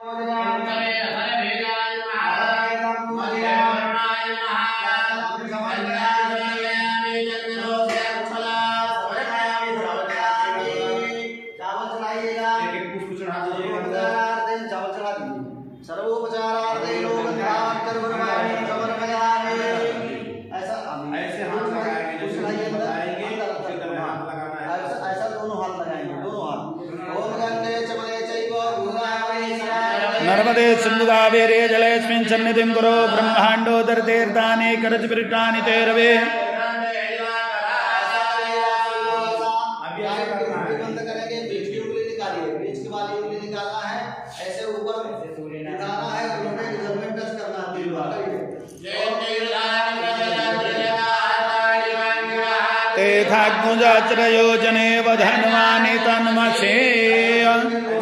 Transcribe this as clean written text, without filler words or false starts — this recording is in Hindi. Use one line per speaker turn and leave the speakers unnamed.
नर्मदे सिंधु कावेरी जलेस्मिन् सन्निधिं कुरु ब्रह्माण्डोदरतीर्थानि करस्पृष्टानि ते रवे। तेथाग्मुजाचरयोजने वधन्वानि तन्मसे